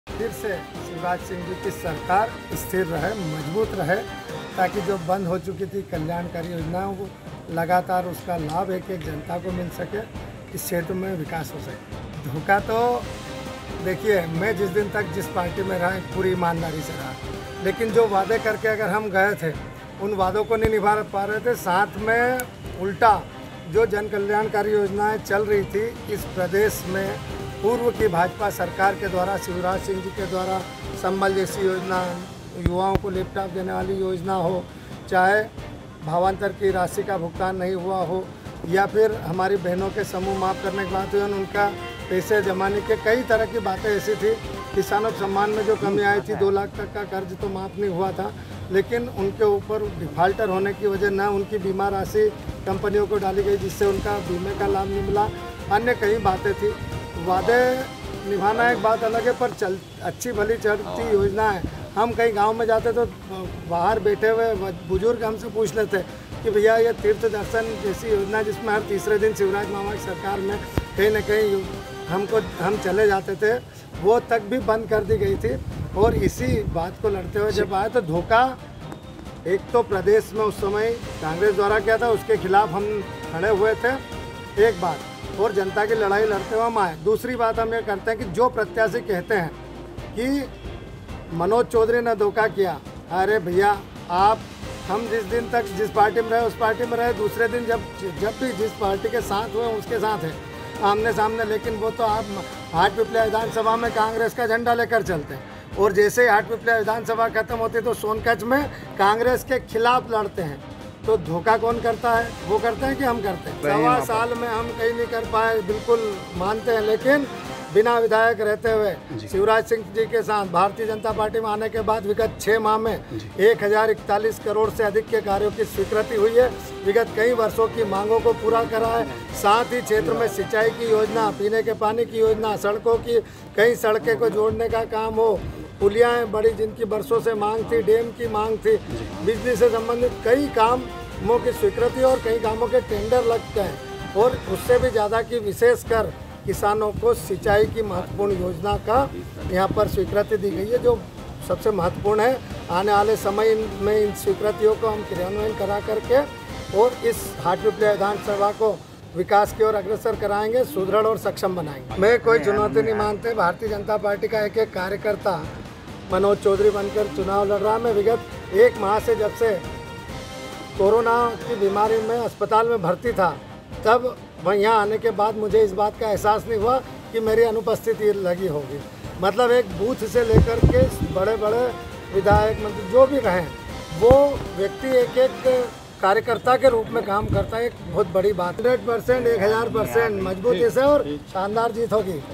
फिर से शिवराज सिंह जी की सरकार स्थिर रहे, मजबूत रहे, ताकि जो बंद हो चुकी थी कल्याणकारी योजनाओं को लगातार उसका लाभ एक एक जनता को मिल सके, इस क्षेत्र में विकास हो सके। धोखा तो देखिए, मैं जिस दिन तक जिस पार्टी में रहा पूरी ईमानदारी से रहा, लेकिन जो वादे करके अगर हम गए थे उन वादों को नहीं निभा पा रहे थे। साथ में उल्टा जो जन कल्याणकारी योजनाएं चल रही थी इस प्रदेश में पूर्व की भाजपा सरकार के द्वारा, शिवराज सिंह जी के द्वारा संबल जैसी योजना, युवाओं को लैपटॉप देने वाली योजना हो, चाहे भावांतर की राशि का भुगतान नहीं हुआ हो, या फिर हमारी बहनों के समूह माफ़ करने के बाद उनका पैसे जमाने के कई तरह की बातें ऐसी थी। किसानों के सम्मान में जो कमी आई थी, 2 लाख तक का कर्ज तो माफ़ नहीं हुआ था, लेकिन उनके ऊपर डिफ़ाल्टर होने की वजह न उनकी बीमा राशि कंपनियों को डाली गई जिससे उनका बीमे का लाभ नहीं मिला। अन्य कई बातें थी। वादे निभाना एक बात अलग है, पर अच्छी भली चलती योजना है। हम कहीं गांव में जाते तो बाहर बैठे हुए बुजुर्ग हमसे पूछ लेते कि भैया ये तीर्थ दर्शन जैसी योजना जिसमें हर तीसरे दिन शिवराज मामा की सरकार में कहीं न कहीं हम चले जाते थे, वो तक भी बंद कर दी गई थी। और इसी बात को लड़ते हुए जब आए तो धोखा एक तो प्रदेश में उस समय कांग्रेस द्वारा किया था, उसके खिलाफ हम खड़े हुए थे एक बात, और जनता की लड़ाई लड़ते हुए हम आए। दूसरी बात हम ये करते हैं कि जो प्रत्याशी कहते हैं कि मनोज चौधरी ने धोखा किया, अरे भैया हम जिस दिन तक जिस पार्टी में रहे उस पार्टी में रहे, दूसरे दिन जब भी जिस पार्टी के साथ हुए उसके साथ है आमने सामने। लेकिन वो तो आप हाटपिपलिया विधानसभा में कांग्रेस का झंडा लेकर चलते हैं, और जैसे ही हाटपिपलिया विधानसभा खत्म होती है तो सोनकच्छ में कांग्रेस के खिलाफ लड़ते हैं। तो धोखा कौन करता है? वो करते हैं कि हम करते हैं। 1.25 साल में हम कहीं नहीं कर पाए, बिल्कुल मानते हैं, लेकिन बिना विधायक रहते हुए शिवराज सिंह जी के साथ भारतीय जनता पार्टी में आने के बाद विगत 6 माह में 1041 करोड़ से अधिक के कार्यों की स्वीकृति हुई है। विगत कई वर्षों की मांगों को पूरा करा है। साथ ही क्षेत्र में सिंचाई की योजना, पीने के पानी की योजना, सड़कों की कई सड़कें को जोड़ने का काम हो, पुलियाँ बड़ी जिनकी बरसों से मांग थी, डैम की मांग थी, बिजली से संबंधित कई कामों की स्वीकृति और कई कामों के टेंडर लगते हैं। और उससे भी ज़्यादा की विशेषकर किसानों को सिंचाई की महत्वपूर्ण योजना का यहाँ पर स्वीकृति दी गई है, जो सबसे महत्वपूर्ण है। आने वाले समय में इन स्वीकृतियों को हम क्रियान्वयन करा करके और इस हाटपिपलिया विधानसभा को विकास की ओर अग्रसर कराएंगे, सुदृढ़ और सक्षम बनाएंगे। मैं कोई चुनौती नहीं मानते। भारतीय जनता पार्टी का एक एक कार्यकर्ता मनोज चौधरी बनकर चुनाव लड़ रहा है। मैं विगत 1 माह से जब से कोरोना की बीमारी में अस्पताल में भर्ती था, तब वह यहाँ आने के बाद मुझे इस बात का एहसास नहीं हुआ कि मेरी अनुपस्थिति लगी होगी। मतलब एक बूथ से लेकर के बड़े बड़े विधायक मंत्री जो भी रहें, वो व्यक्ति एक एक कार्यकर्ता के रूप में काम करता है। एक बहुत बड़ी बात। 100%, 1000% मजबूती से और शानदार जीत होगी।